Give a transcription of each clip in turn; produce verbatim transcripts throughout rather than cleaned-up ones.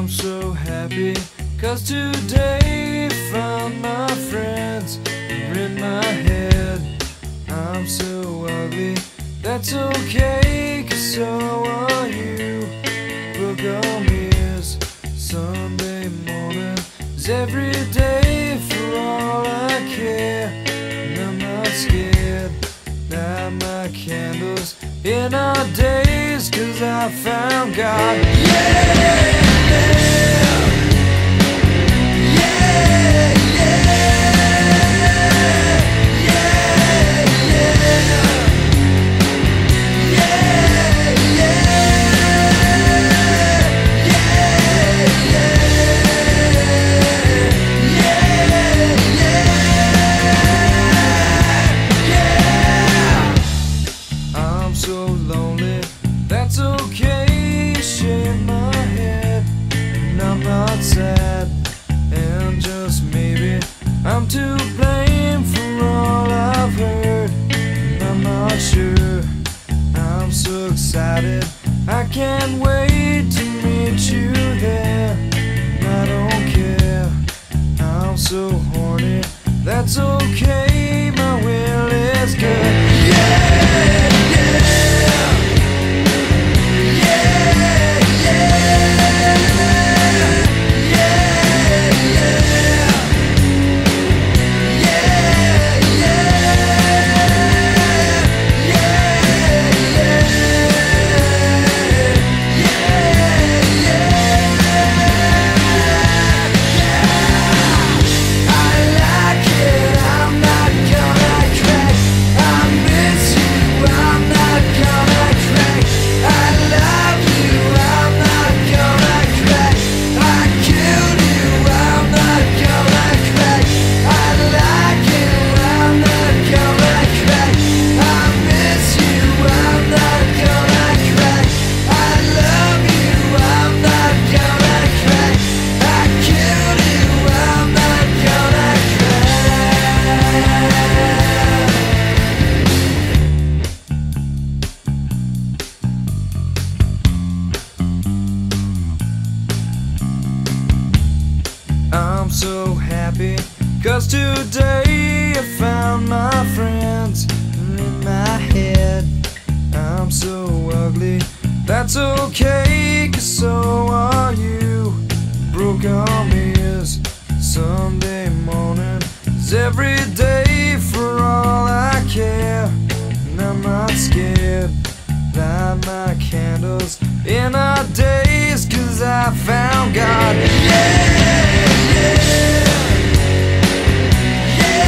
I'm so happy, 'cause today found my friends are in my head. I'm so ugly, that's okay, 'cause so are you. Book on me is Sunday morning is every day for all I care. And I'm not scared, light my candles in our days, 'cause I found God. Yeah! So lonely, that's okay, shake my head, and I'm not sad, and just maybe I'm to blame for all I've heard, and I'm not sure. I'm so excited, I can't wait to meet you there, and I don't care, I'm so horny, that's okay, my will is good. Yeah! I'm so happy, 'cause today I found my friends in my head. I'm so ugly, that's okay, 'cause so are you. Broke on me is Sunday morning is every day for all I care. And I'm not scared, light my candles in our days, 'cause I found God. Yeah! Yeah! Yeah!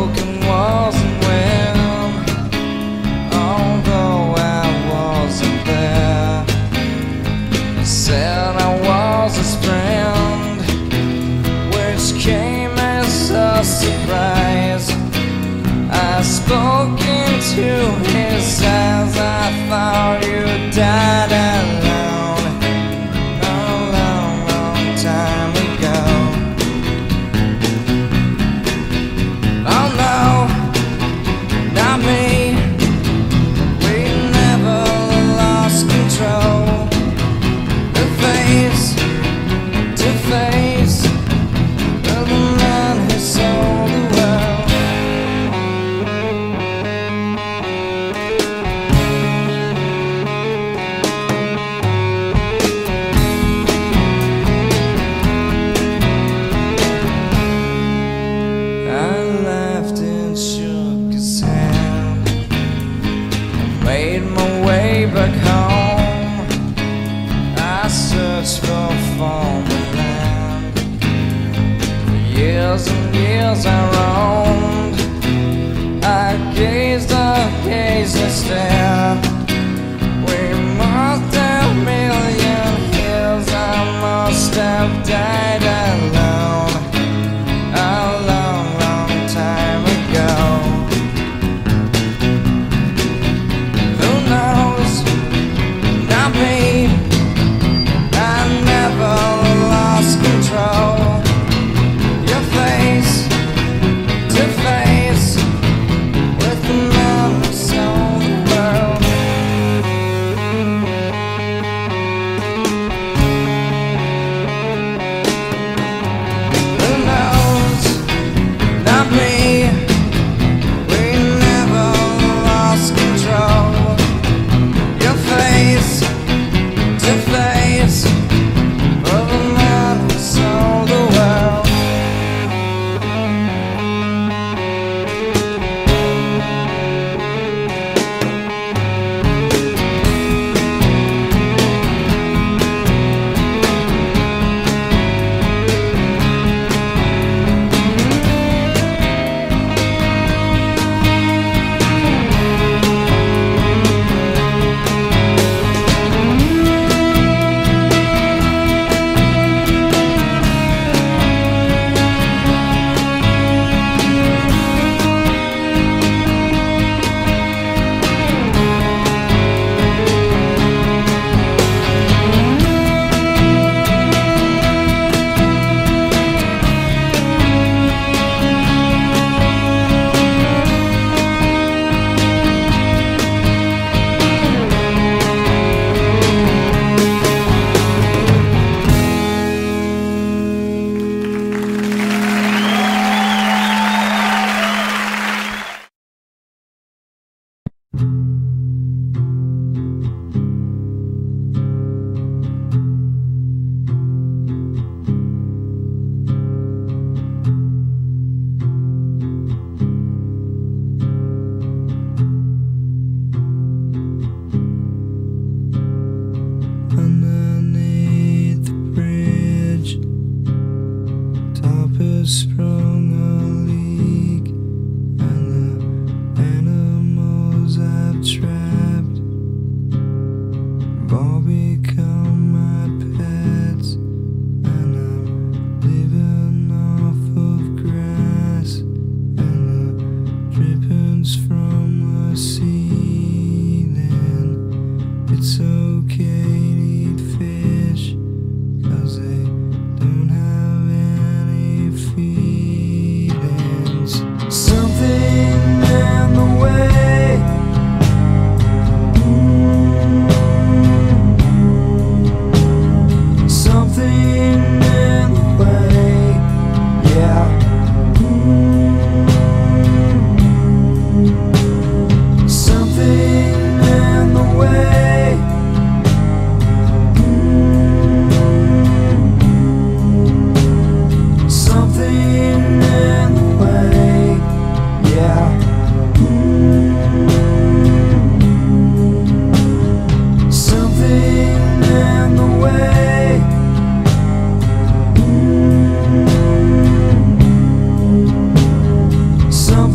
broken wasn't when, although I wasn't there. He said I was his friend, which came as a surprise. I spoke into his eyes. I thought you died alone a long, long time ago. Oh no, not me. We never lost control. The face to face of the man who sold the world.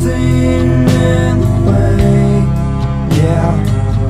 something in the way, yeah.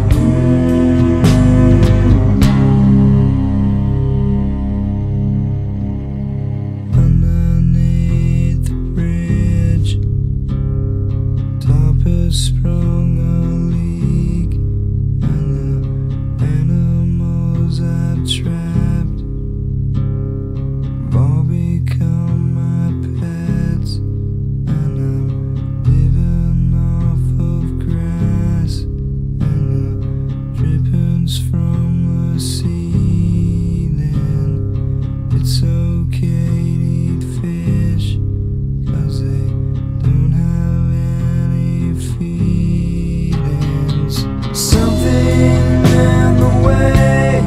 Underneath the bridge, top has sprung a leak, and the animals I've trapped have all become my pets, and I'm living off of grass and the drippings from the ceiling. It's okay to eat fish, 'cause they don't have any feelings. Something in the way,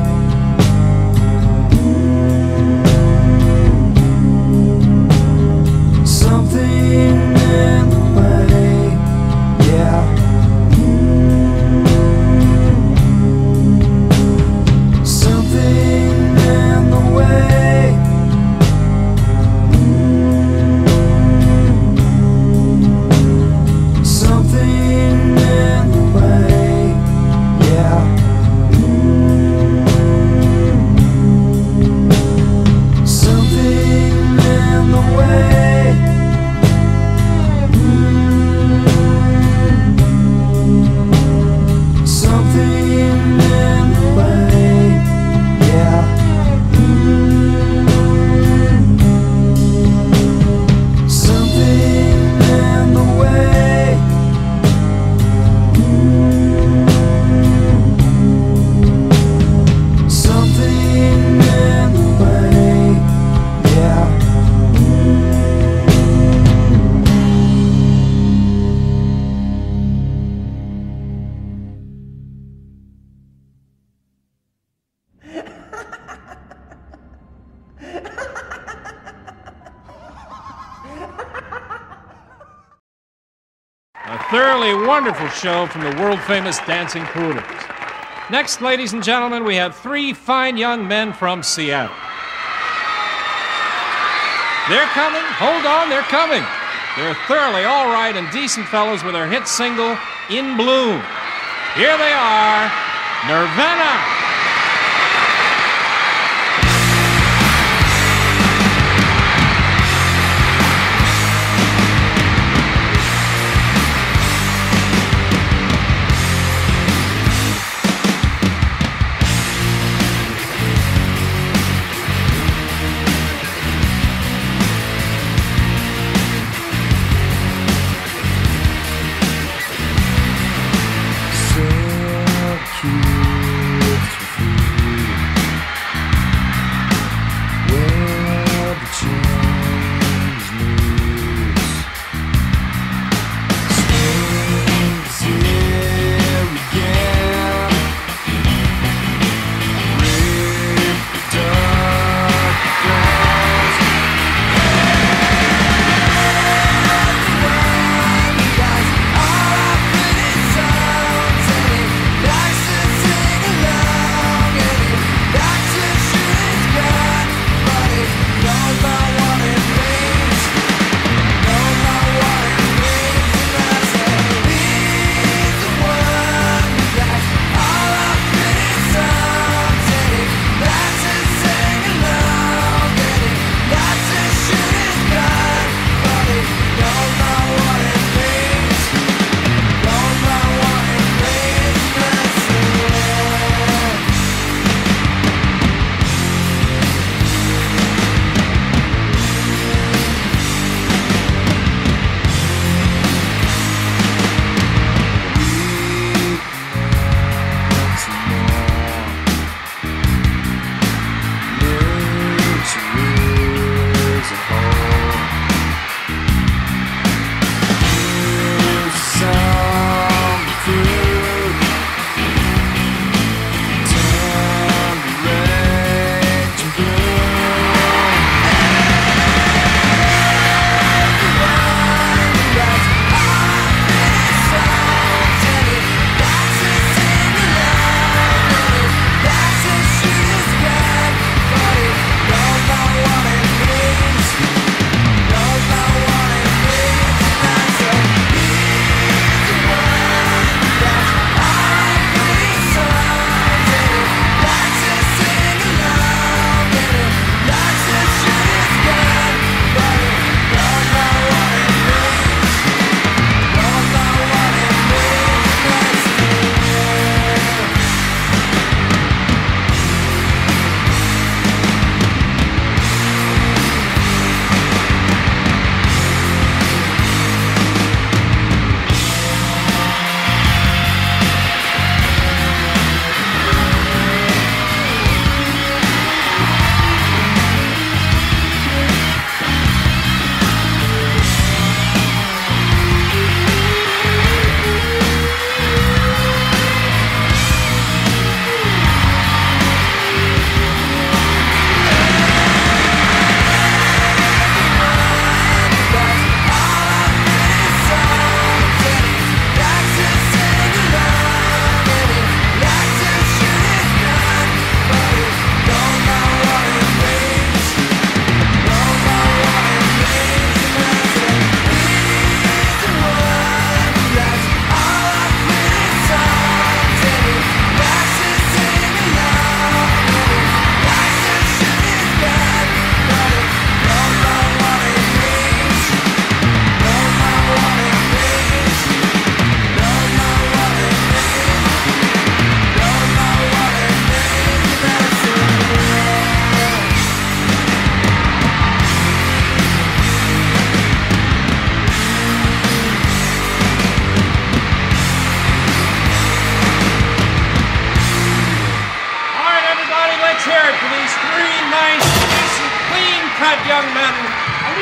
something in the way, yeah. Something in the way, something in the way, yeah. Something in the way, something in the way, yeah. Something in the way, something in the way, yeah. A thoroughly wonderful show from the world-famous Dancing Poodles. Next, ladies and gentlemen, we have three fine young men from Seattle. They're coming. Hold on, they're coming. They're thoroughly all right and decent fellows with their hit single, In Bloom. Here they are, Nirvana. So cute.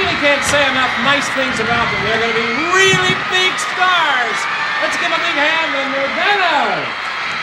really can't say enough nice things about them. They're going to be really big stars. Let's give a big hand to Nirvana.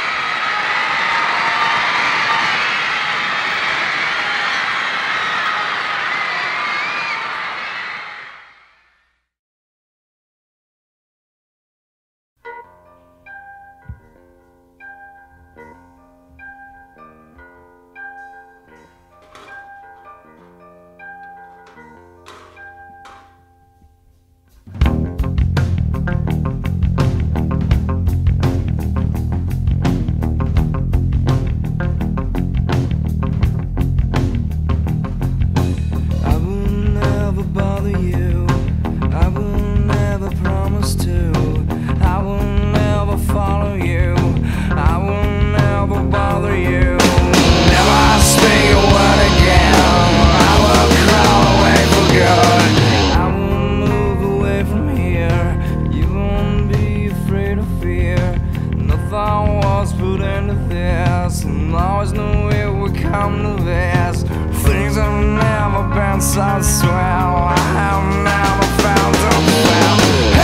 So swell, I have never found a well.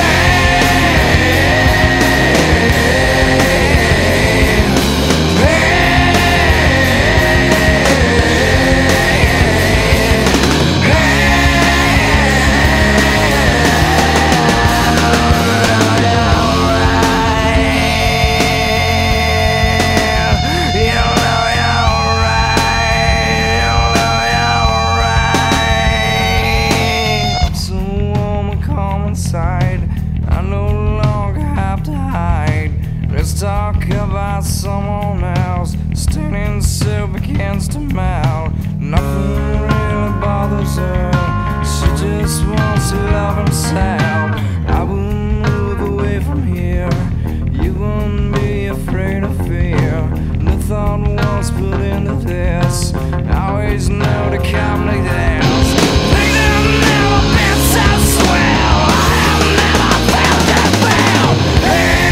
Talk about someone else standing so against a mouth. Nothing really bothers her. She just wants to love herself. I will move away from here. You won't be afraid of fear. The thought was put into this. I always know to come like this. Things have never been so swell. I have never felt that well. Hey.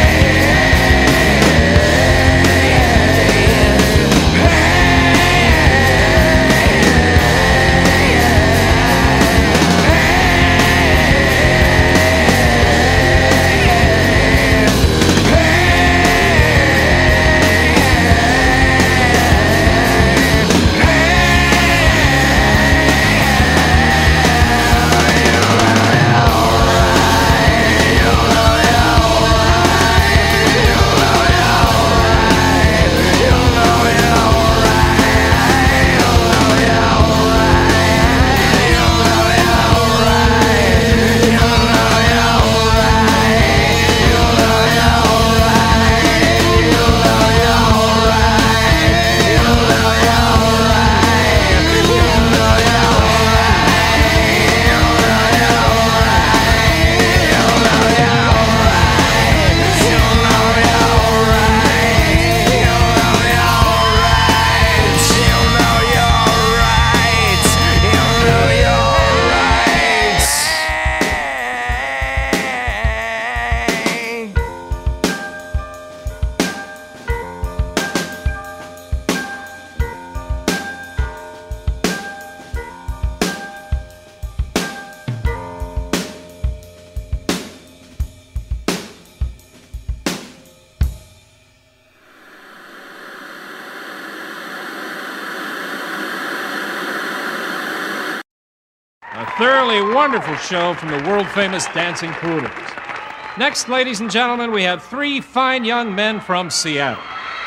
A thoroughly wonderful show from the world-famous Dancing Poodles. Next, ladies and gentlemen, we have three fine young men from Seattle.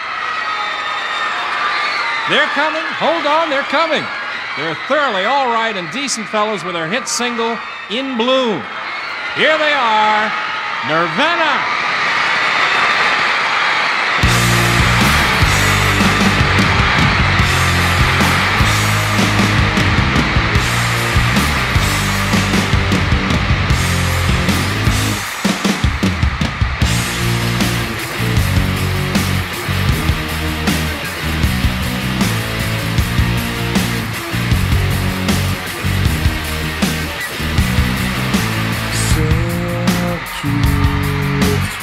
They're coming. Hold on, they're coming. They're thoroughly all right and decent fellows with their hit single, In Bloom. Here they are, Nirvana. So cute.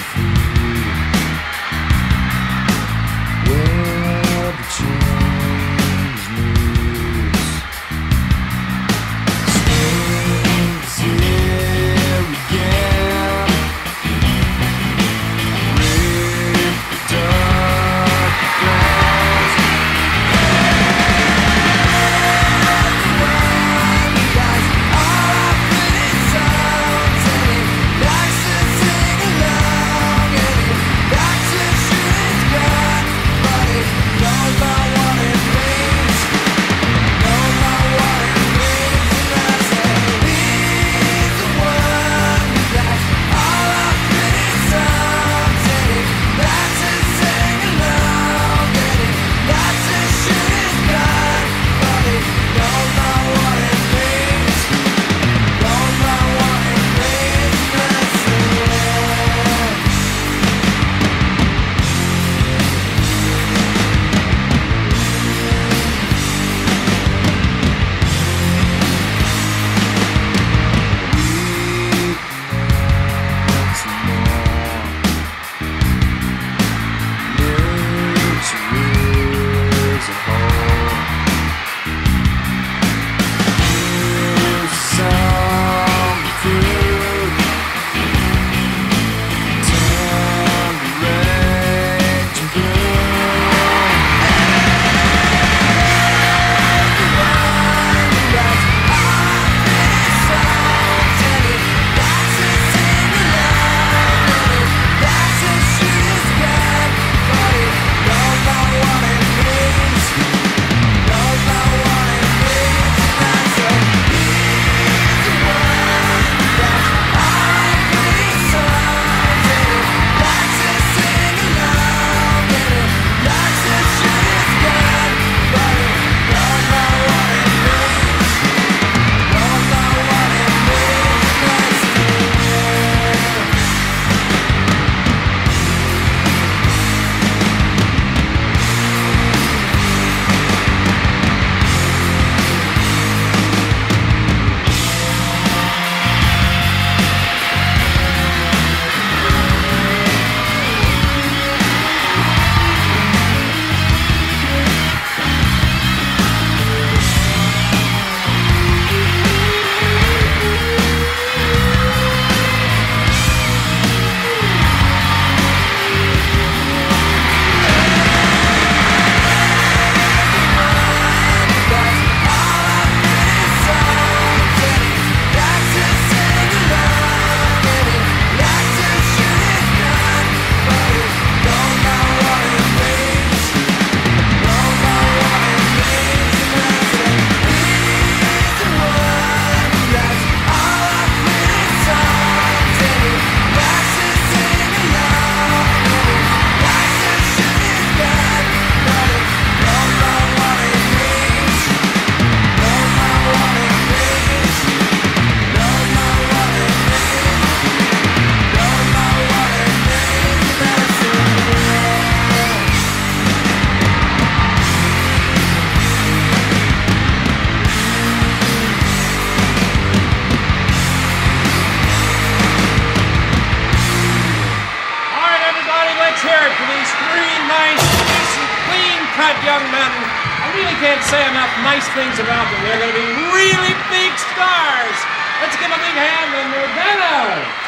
really can't say enough nice things about them. They're going to be really big stars. Let's give a big hand to Nirvana.